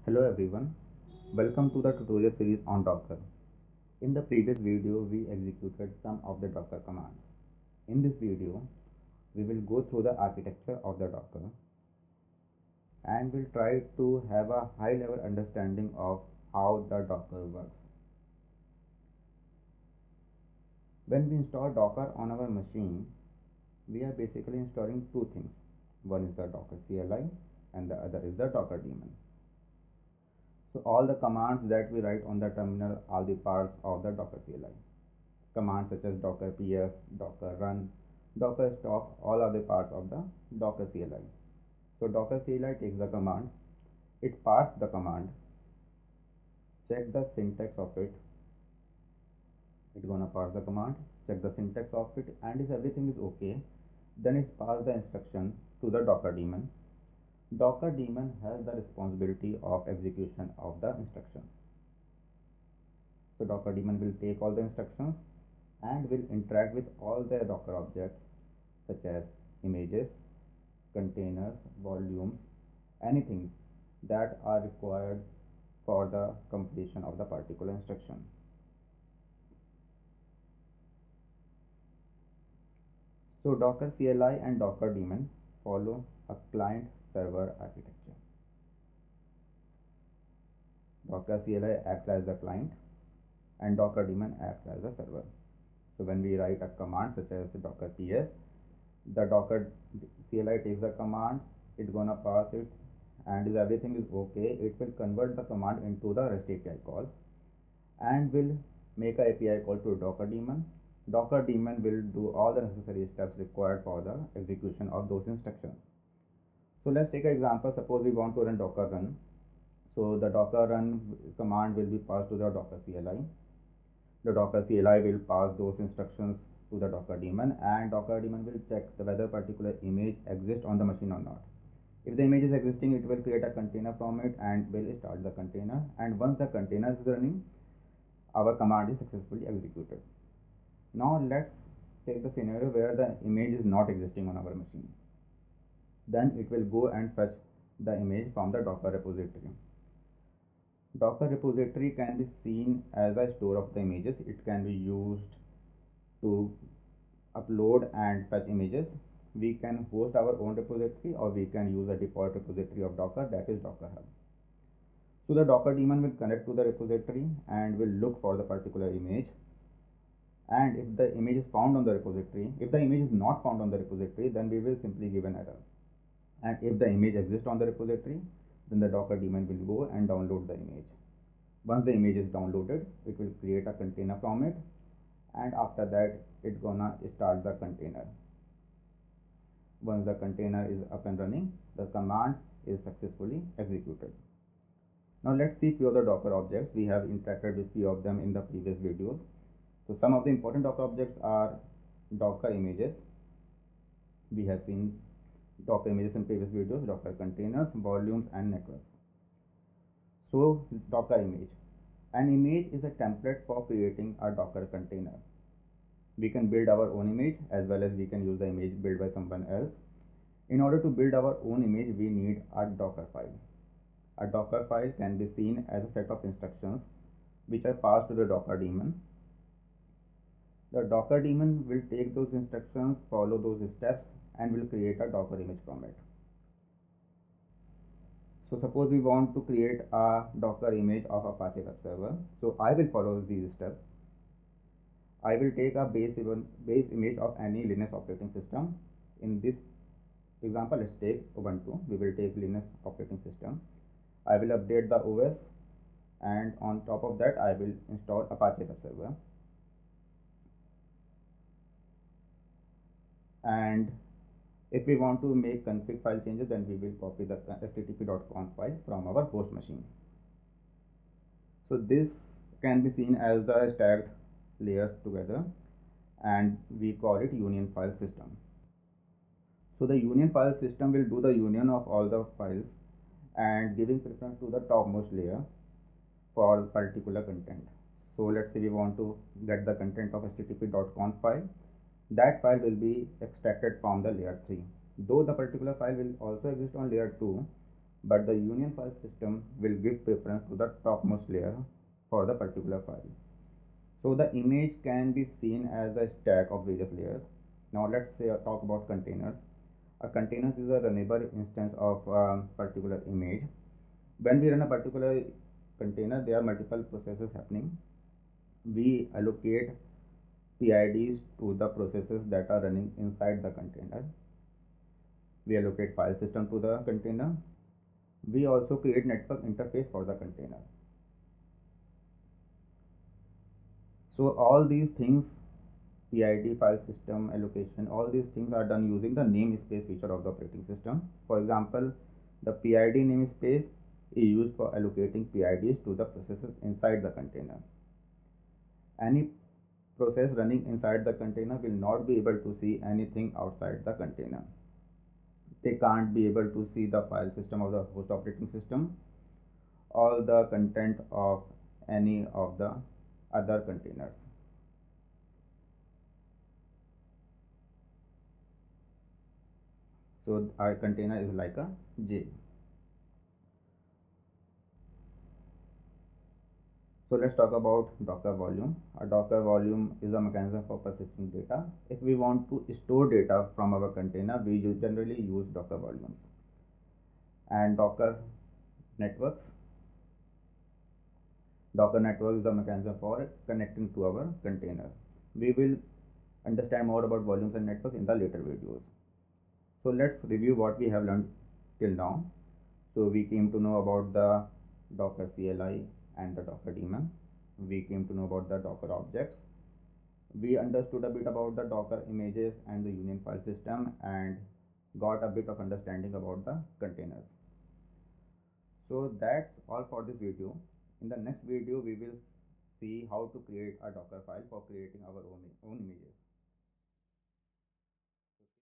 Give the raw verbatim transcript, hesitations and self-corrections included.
Hello everyone, welcome to the tutorial series on Docker. In the previous video, we executed some of the Docker commands. In this video, we will go through the architecture of the Docker and will try to have a high level understanding of how the Docker works. When we install Docker on our machine, we are basically installing two things. One is the Docker C L I and the other is the Docker daemon. So all the commands that we write on the terminal are the parts of the Docker C L I. Commands such as docker ps, docker run, docker stop, all are the parts of the Docker C L I. So Docker C L I takes the command, it parses the command, check the syntax of it, it's gonna parse the command, check the syntax of it, and if everything is okay, then it passes the instruction to the Docker daemon. Docker daemon has the responsibility of execution of the instructions. So Docker daemon will take all the instructions and will interact with all the Docker objects such as images, containers, volumes, anything that are required for the completion of the particular instruction. So Docker C L I and Docker daemon follow a client server architecture. Docker C L I acts as the client and Docker daemon acts as a server. So when we write a command such as docker ps, the Docker C L I takes the command, it's gonna pass it, and if everything is okay, it will convert the command into the REST A P I call and will make a API call to Docker daemon. Docker daemon will do all the necessary steps required for the execution of those instructions. So let's take an example. Suppose we want to run docker run. So the docker run command will be passed to the Docker C L I. The Docker C L I will pass those instructions to the Docker daemon, and Docker daemon will check whether particular image exists on the machine or not. If the image is existing, it will create a container from it and will start the container. And once the container is running, our command is successfully executed. Now let's take the scenario where the image is not existing on our machine. Then it will go and fetch the image from the Docker repository. Docker repository can be seen as a store of the images. It can be used to upload and fetch images. We can host our own repository or we can use a default repository of Docker, that is Docker Hub. So the Docker daemon will connect to the repository and will look for the particular image. And if the image is found on the repository, if the image is not found on the repository, then we will simply give an error. And if the image exists on the repository, then the Docker daemon will go and download the image. Once the image is downloaded, it will create a container from it, and after that it's gonna start the container. Once the container is up and running, the command is successfully executed. Now let's see few of the Docker objects. We have interacted with few of them in the previous videos. So some of the important Docker objects are Docker images. We have seen Docker images in previous videos, Docker containers, volumes, and networks. So Docker image. An image is a template for creating a Docker container. We can build our own image as well as we can use the image built by someone else. In order to build our own image, we need a Docker file. A Docker file can be seen as a set of instructions which are passed to the Docker daemon. The Docker daemon will take those instructions, follow those steps, and will create a Docker image from it. So suppose we want to create a Docker image of Apache Web Server. So I will follow these steps. I will take a base, base image of any Linux operating system. In this example, let's take Ubuntu. We will take Linux operating system. I will update the O S, and on top of that I will install Apache Web Server. And if we want to make config file changes, then we will copy the H T T P dot conf file from our host machine. So this can be seen as the stacked layers together, and we call it union file system. So the union file system will do the union of all the files and giving preference to the topmost layer for particular content. So let's say we want to get the content of H T T P dot conf file. That file will be extracted from the layer three. Though the particular file will also exist on layer two, but the union file system will give preference to the topmost layer for the particular file. So the image can be seen as a stack of various layers. Now let's say uh, talk about containers. A container is a runnable instance of a particular image. When we run a particular container, there are multiple processes happening. We allocate P I Ds to the processes that are running inside the container. We allocate file system to the container. We also create network interface for the container. So all these things, P I D, file system, allocation, all these things are done using the namespace feature of the operating system. For example, the P I D namespace is used for allocating P I Ds to the processes inside the container. Any process running inside the container will not be able to see anything outside the container. They can't be able to see the file system of the host operating system, all the content of any of the other containers. So our container is like a jail. So let's talk about Docker volume. A Docker volume is a mechanism for persisting data. If we want to store data from our container, we generally use Docker volumes. And Docker networks. Docker network is a mechanism for connecting to our container. We will understand more about volumes and networks in the later videos. So let's review what we have learned till now. So we came to know about the Docker C L I and the Docker daemon. We came to know about the Docker objects. We understood a bit about the Docker images and the union file system and got a bit of understanding about the containers. So that's all for this video. In the next video, we will see how to create a Docker file for creating our own, own images.